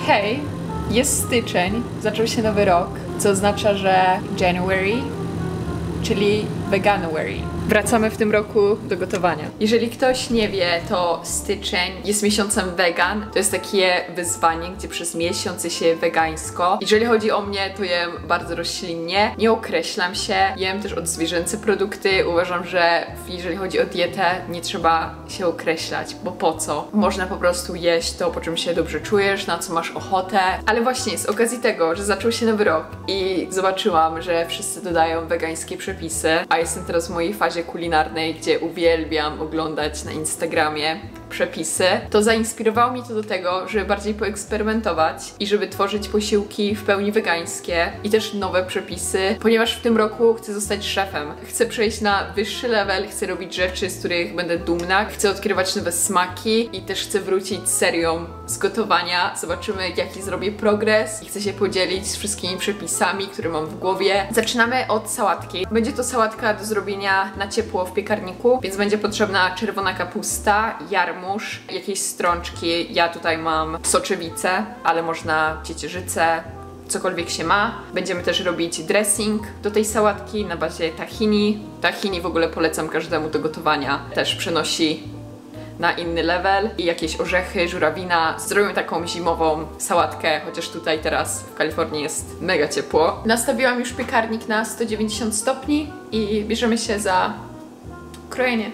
Hej, jest styczeń, zaczął się nowy rok, co oznacza, że January, czyli Veganuary. Wracamy w tym roku do gotowania. Jeżeli ktoś nie wie, to styczeń jest miesiącem wegan. To jest takie wyzwanie, gdzie przez miesiąc je się wegańsko. Jeżeli chodzi o mnie, to jem bardzo roślinnie. Nie określam się. Jem też odzwierzęce produkty. Uważam, że jeżeli chodzi o dietę, nie trzeba się określać, bo po co? Można po prostu jeść to, po czym się dobrze czujesz, na co masz ochotę. Ale właśnie z okazji tego, że zaczął się nowy rok i zobaczyłam, że wszyscy dodają wegańskie przepisy, a jestem teraz w mojej fazie kulinarnej, gdzie uwielbiam oglądać na Instagramie przepisy, to zainspirowało mnie to do tego, żeby bardziej poeksperymentować i żeby tworzyć posiłki w pełni wegańskie i też nowe przepisy, ponieważ w tym roku chcę zostać szefem. Chcę przejść na wyższy level, chcę robić rzeczy, z których będę dumna, chcę odkrywać nowe smaki i też chcę wrócić z serią z gotowania. Zobaczymy, jaki zrobię progres i chcę się podzielić z wszystkimi przepisami, które mam w głowie. Zaczynamy od sałatki. Będzie to sałatka do zrobienia na ciepło w piekarniku, więc będzie potrzebna czerwona kapusta, jarmuż, jakieś strączki. Ja tutaj mam soczewicę, ale można ciecierzycę, cokolwiek się ma. Będziemy też robić dressing do tej sałatki na bazie tahini. Tahini w ogóle polecam każdemu do gotowania. Też przenosi na inny level. I jakieś orzechy, żurawina. Zrobimy taką zimową sałatkę, chociaż tutaj teraz w Kalifornii jest mega ciepło. Nastawiłam już piekarnik na 190 stopni i bierzemy się za krojenie.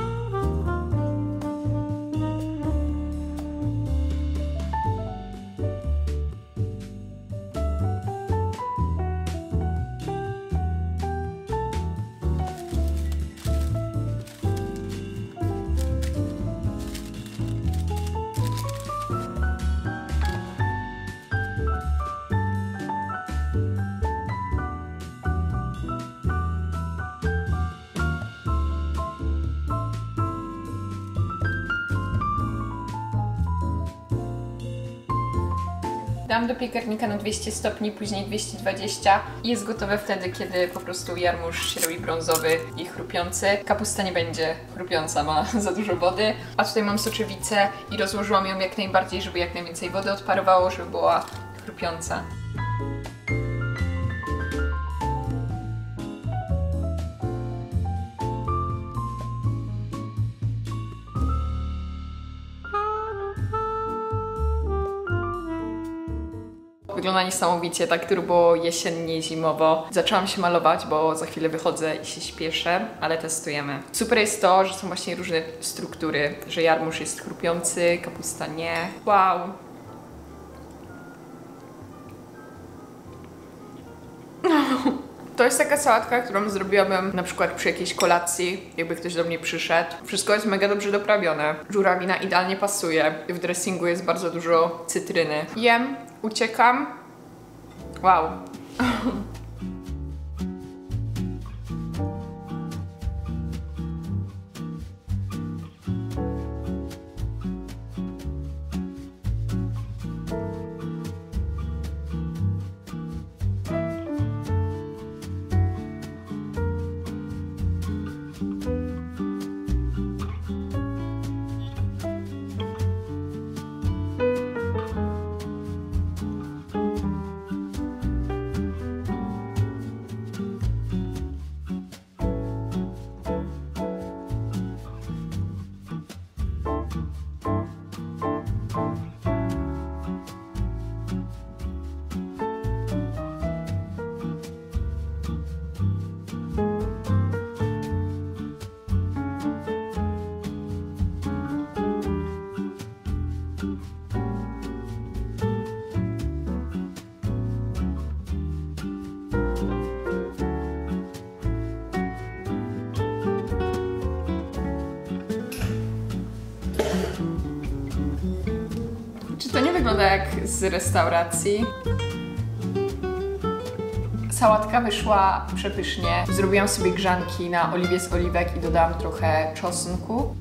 Dam do piekarnika na 200 stopni, później 220 i jest gotowe wtedy, kiedy po prostu jarmuż się robi brązowy i chrupiący. Kapusta nie będzie chrupiąca, ma za dużo wody. A tutaj mam soczewicę i rozłożyłam ją jak najbardziej, żeby jak najwięcej wody odparowało, żeby była chrupiąca. Wygląda niesamowicie, tak turbo jesiennie, zimowo. Zaczęłam się malować, bo za chwilę wychodzę i się śpieszę, ale testujemy. Super jest to, że są właśnie różne struktury, że jarmuż jest chrupiący, kapusta nie. Wow! To jest taka sałatka, którą zrobiłabym na przykład przy jakiejś kolacji, jakby ktoś do mnie przyszedł. Wszystko jest mega dobrze doprawione. Żurawina idealnie pasuje. W dressingu jest bardzo dużo cytryny. Jem, uciekam. Wow. To nie wygląda jak z restauracji. Sałatka wyszła przepysznie. Zrobiłam sobie grzanki na oliwie z oliwek i dodałam trochę czosnku.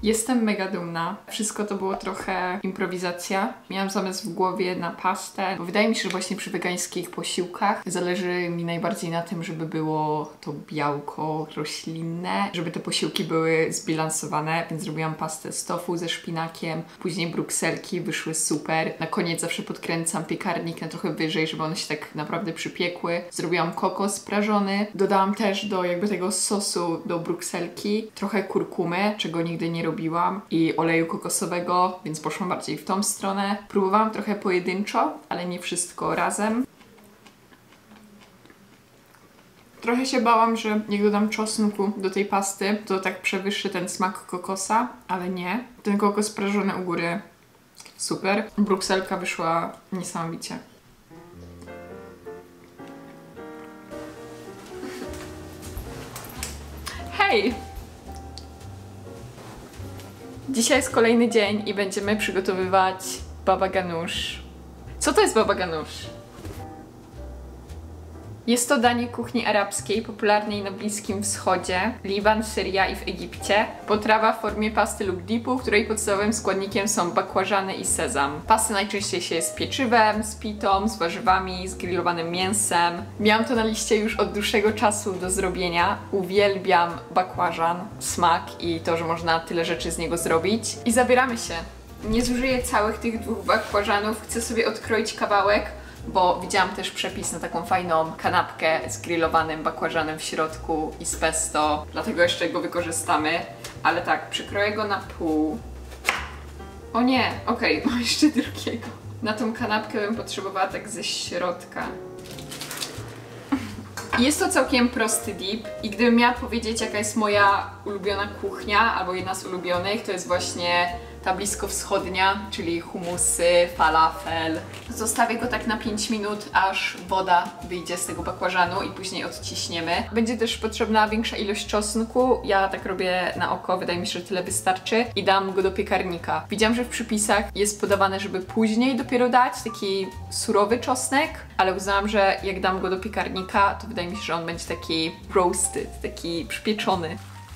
Jestem mega dumna. Wszystko to było trochę improwizacja. Miałam zamysł w głowie na pastę, bo wydaje mi się, że właśnie przy wegańskich posiłkach zależy mi najbardziej na tym, żeby było to białko roślinne, żeby te posiłki były zbilansowane, więc zrobiłam pastę z tofu ze szpinakiem, później brukselki wyszły super. Na koniec zawsze podkręcam piekarnik na trochę wyżej, żeby one się tak naprawdę przypiekły. Zrobiłam kokos prażony. Dodałam też do jakby tego sosu do brukselki trochę kurkumy, czego nigdy nie robiłam, i oleju kokosowego, więc poszłam bardziej w tą stronę. Próbowałam trochę pojedynczo, ale nie wszystko razem. Trochę się bałam, że jak dodam czosnku do tej pasty, to tak przewyższy ten smak kokosa, ale nie. Ten kokos prażony u góry super. Brukselka wyszła niesamowicie. Hej! Dzisiaj jest kolejny dzień i będziemy przygotowywać baba ganoush. Co to jest baba ganoush? Jest to danie kuchni arabskiej, popularnej na Bliskim Wschodzie, Liban, Syria i w Egipcie. Potrawa w formie pasty lub dipu, której podstawowym składnikiem są bakłażany i sezam. Pasta najczęściej się je z pieczywem, z pitą, z warzywami, z grillowanym mięsem. Miałam to na liście już od dłuższego czasu do zrobienia. Uwielbiam bakłażan, smak i to, że można tyle rzeczy z niego zrobić. I zabieramy się. Nie zużyję całych tych 2 bakłażanów, chcę sobie odkroić kawałek, bo widziałam też przepis na taką fajną kanapkę z grillowanym bakłażanem w środku i z pesto, dlatego jeszcze go wykorzystamy. Ale tak, przykroję go na pół. O nie, okej, mam jeszcze drugiego. Na tą kanapkę bym potrzebowała tak ze środka. Jest to całkiem prosty dip i gdybym miała powiedzieć, jaka jest moja ulubiona kuchnia, albo jedna z ulubionych, to jest właśnie ta bliskowschodnia, czyli humusy, falafel. Zostawię go tak na 5 minut, aż woda wyjdzie z tego bakłażanu i później odciśniemy. Będzie też potrzebna większa ilość czosnku. Ja tak robię na oko, wydaje mi się, że tyle wystarczy. I dam go do piekarnika. Widziałam, że w przepisach jest podawane, żeby później dopiero dać taki surowy czosnek, ale uznałam, że jak dam go do piekarnika, to wydaje mi się, że on będzie taki roasted, taki przypieczony.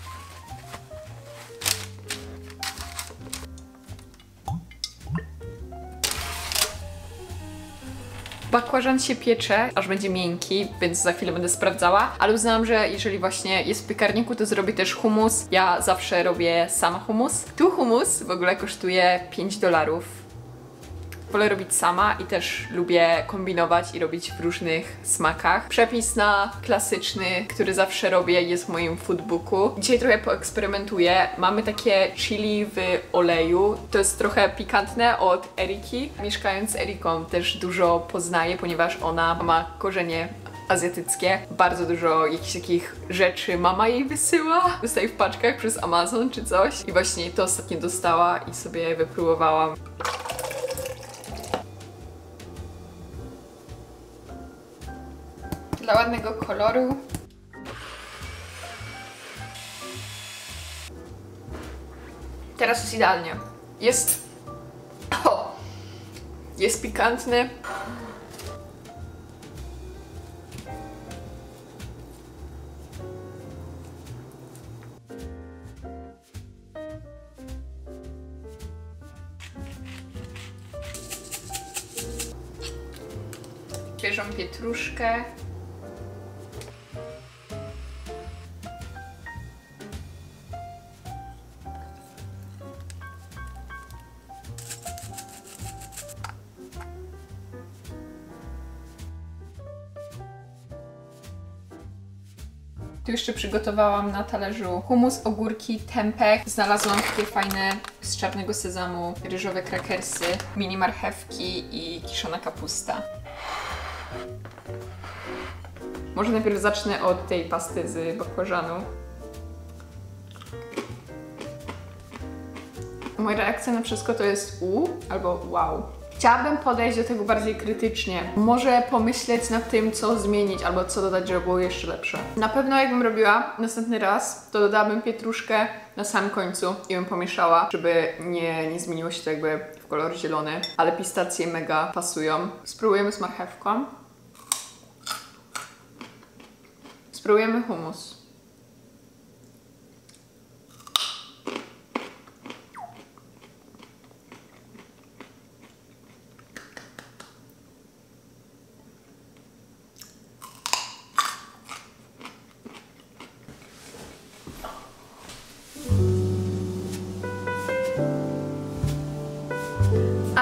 Bakłażan się piecze, aż będzie miękki, więc za chwilę będę sprawdzała, ale uznałam, że jeżeli właśnie jest w piekarniku, to zrobię też hummus. Ja zawsze robię sama hummus. Tu hummus w ogóle kosztuje $5. Wolę robić sama i też lubię kombinować i robić w różnych smakach. Przepis na klasyczny, który zawsze robię, jest w moim foodbooku. Dzisiaj trochę poeksperymentuję. Mamy takie chili w oleju. To jest trochę pikantne od Eriki. Mieszkając z Eriką też dużo poznaję, ponieważ ona ma korzenie azjatyckie. Bardzo dużo jakichś takich rzeczy mama jej wysyła. Dostaje w paczkach przez Amazon czy coś. I właśnie to ostatnio dostała i sobie wypróbowałam. Dla ładnego koloru teraz jest idealnie. Jest pikantny. Świeżą pietruszkę. Tu jeszcze przygotowałam na talerzu hummus, ogórki, tempeh. Znalazłam takie fajne z czarnego sezamu ryżowe krakersy, mini marchewki i kiszona kapusta. Może najpierw zacznę od tej pasty z bakłażanu. Moja reakcja na wszystko to jest albo wow. Chciałabym podejść do tego bardziej krytycznie. Może pomyśleć nad tym, co zmienić albo co dodać, żeby było jeszcze lepsze. Na pewno jakbym robiła następny raz, to dodałabym pietruszkę na samym końcu i bym pomieszała, żeby nie zmieniło się to jakby w kolor zielony. Ale pistacje mega pasują. Spróbujemy z marchewką. Spróbujemy hummus.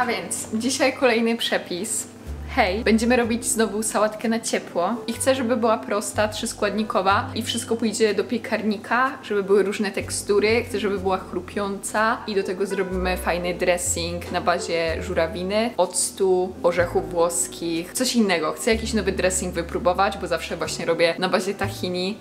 A więc dzisiaj kolejny przepis. Hej, będziemy robić znowu sałatkę na ciepło i chcę, żeby była prosta, 3-składnikowa i wszystko pójdzie do piekarnika, żeby były różne tekstury, chcę, żeby była chrupiąca i do tego zrobimy fajny dressing na bazie żurawiny, octu, orzechów włoskich, coś innego. Chcę jakiś nowy dressing wypróbować, bo zawsze właśnie robię na bazie tahini.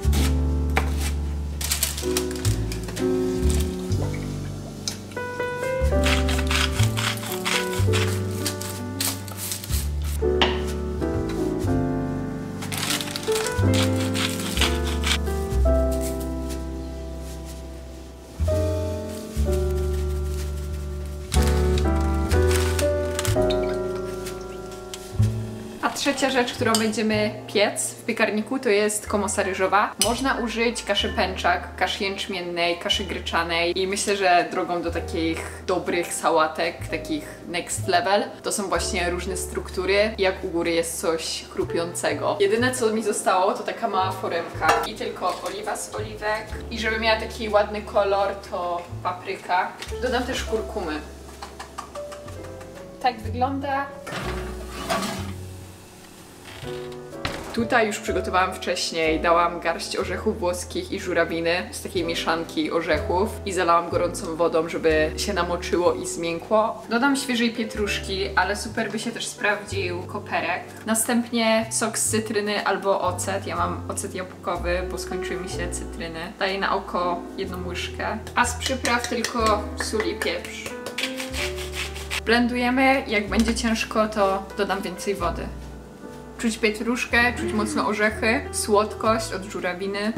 Trzecia rzecz, którą będziemy piec w piekarniku, to jest komosa ryżowa. Można użyć kaszy pęczak, kaszy jęczmiennej, kaszy gryczanej i myślę, że drogą do takich dobrych sałatek, takich next level, to są właśnie różne struktury i jak u góry jest coś chrupiącego. Jedyne co mi zostało to taka mała foremka i tylko oliwa z oliwek i żeby miała taki ładny kolor to papryka. Dodam też kurkumy. Tak wygląda. Tutaj już przygotowałam wcześniej, dałam garść orzechów włoskich i żurawiny z takiej mieszanki orzechów i zalałam gorącą wodą, żeby się namoczyło i zmiękło. Dodam świeżej pietruszki, ale super by się też sprawdził koperek. Następnie sok z cytryny albo ocet. Ja mam ocet jabłkowy, bo skończyły mi się cytryny. Daję na oko 1 łyżkę, a z przypraw tylko sól i pieprz. Blendujemy, jak będzie ciężko, to dodam więcej wody. Czuć pietruszkę, czuć mocno orzechy, słodkość od żurawiny.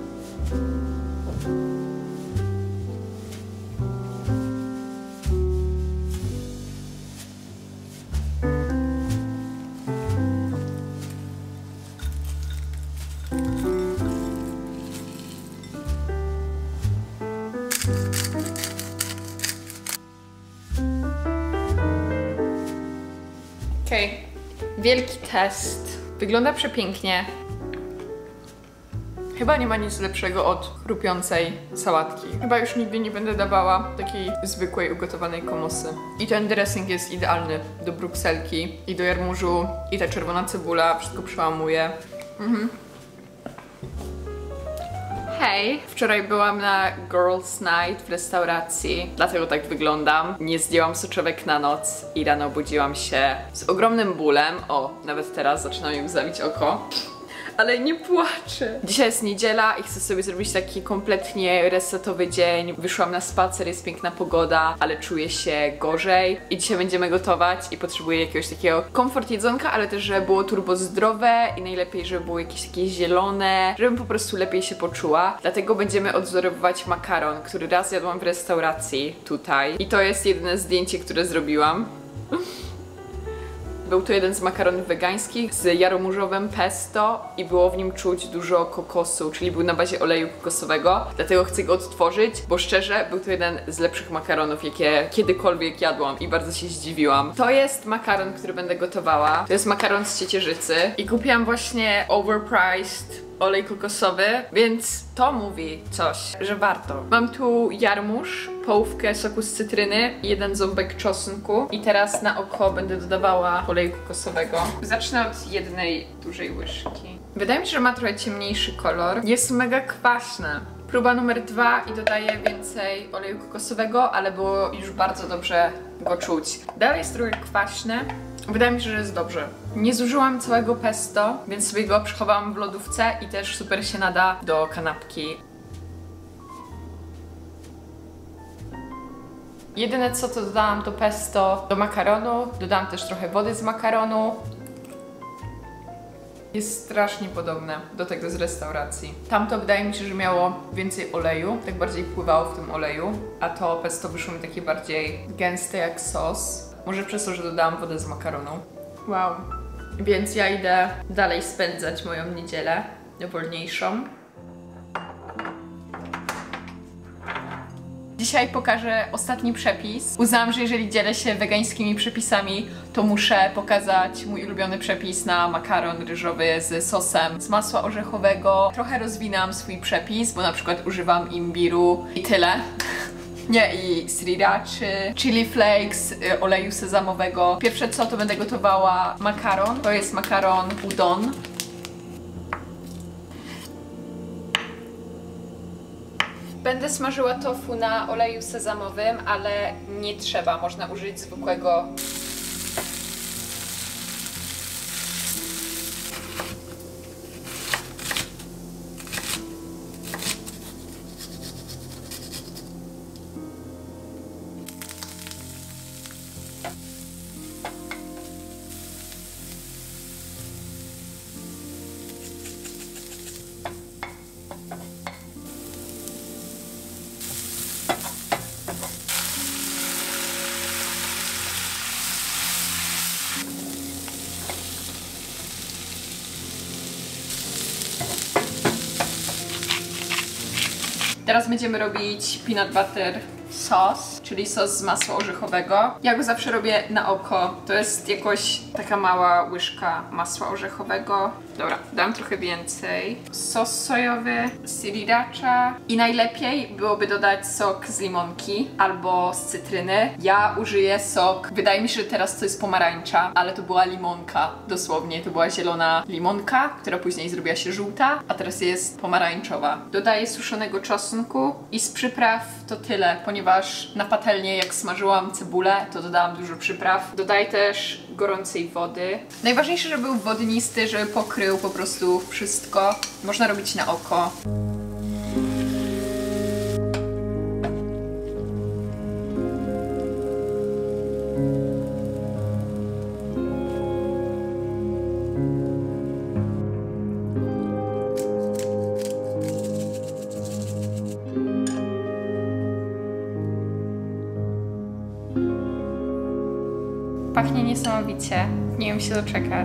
Okej. Wielki test. Wygląda przepięknie. Chyba nie ma nic lepszego od chrupiącej sałatki. Chyba już nigdy nie będę dawała takiej zwykłej ugotowanej komosy. I ten dressing jest idealny do brukselki i do jarmużu i ta czerwona cebula wszystko przełamuje. Hej! Wczoraj byłam na Girls Night w restauracji, dlatego tak wyglądam. Nie zdjęłam soczewek na noc i rano obudziłam się z ogromnym bólem. O, nawet teraz zaczyna mi łzawić oko. Ale nie płaczę. Dzisiaj jest niedziela i chcę sobie zrobić taki kompletnie resetowy dzień. Wyszłam na spacer, jest piękna pogoda, ale czuję się gorzej. I dzisiaj będziemy gotować i potrzebuję jakiegoś takiego komfort jedzonka, ale też, żeby było turbo zdrowe i najlepiej, żeby było jakieś takie zielone, żebym po prostu lepiej się poczuła. Dlatego będziemy odwzorowywać makaron, który raz jadłam w restauracji tutaj. I to jest jedyne zdjęcie, które zrobiłam. Był to jeden z makaronów wegańskich z jarmużowym pesto i było w nim czuć dużo kokosu, czyli był na bazie oleju kokosowego, dlatego chcę go odtworzyć, bo szczerze był to jeden z lepszych makaronów, jakie kiedykolwiek jadłam i bardzo się zdziwiłam. To jest makaron, który będę gotowała. To jest makaron z Ciecierzycy i kupiłam właśnie overpriced olej kokosowy, więc to mówi coś, że warto. Mam tu jarmuż, połówkę soku z cytryny i 1 ząbek czosnku i teraz na oko będę dodawała oleju kokosowego. Zacznę od 1 dużej łyżki. Wydaje mi się, że ma trochę ciemniejszy kolor. Jest mega kwaśne. Próba numer 2 i dodaję więcej oleju kokosowego, ale było już bardzo dobrze go czuć. Dalej jest trochę kwaśne. Wydaje mi się, że jest dobrze. Nie zużyłam całego pesto, więc sobie go przechowałam w lodówce i też super się nada do kanapki. Jedyne co to dodałam to pesto do makaronu, dodałam też trochę wody z makaronu. Jest strasznie podobne do tego z restauracji. Tamto wydaje mi się, że miało więcej oleju, tak bardziej pływało w tym oleju, a to pesto wyszło mi takie bardziej gęste jak sos. Może przez to, że dodałam wodę z makaronu. Wow. Więc ja idę dalej spędzać moją niedzielę wolniejszą. Dzisiaj pokażę ostatni przepis. Uznałam, że jeżeli dzielę się wegańskimi przepisami, to muszę pokazać mój ulubiony przepis na makaron ryżowy z sosem z masła orzechowego. Trochę rozwinęłam swój przepis, bo na przykład używam imbiru i tyle. Nie, i sriraczy, chili flakes, oleju sezamowego. Pierwsze co, to będę gotowała makaron. To jest makaron udon. Będę smażyła tofu na oleju sezamowym, ale nie trzeba, można użyć zwykłego. Teraz będziemy robić peanut butter sauce, czyli sos z masła orzechowego. Ja go zawsze robię na oko. To jest jakoś taka mała łyżka masła orzechowego. Dobra, dam trochę więcej. Sos sojowy, sriracha i najlepiej byłoby dodać sok z limonki albo z cytryny. Ja użyję sok, wydaje mi się, że teraz to jest pomarańcza, ale to była limonka, dosłownie. To była zielona limonka, która później zrobiła się żółta, a teraz jest pomarańczowa. Dodaję suszonego czosnku i z przypraw to tyle, ponieważ na patelnię jak smażyłam cebulę, to dodałam dużo przypraw. Dodaję też gorącej wody. Najważniejsze, żeby był wodnisty, żeby pokrył po prostu wszystko. Można robić na oko. Pachnie niesamowicie. Nie wiem się doczekać.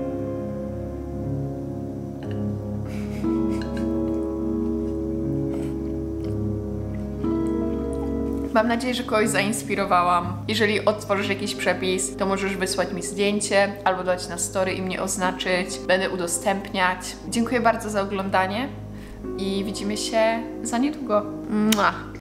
Mam nadzieję, że kogoś zainspirowałam. Jeżeli odtworzysz jakiś przepis, to możesz wysłać mi zdjęcie albo dać na story i mnie oznaczyć. Będę udostępniać. Dziękuję bardzo za oglądanie i widzimy się za niedługo. Mua.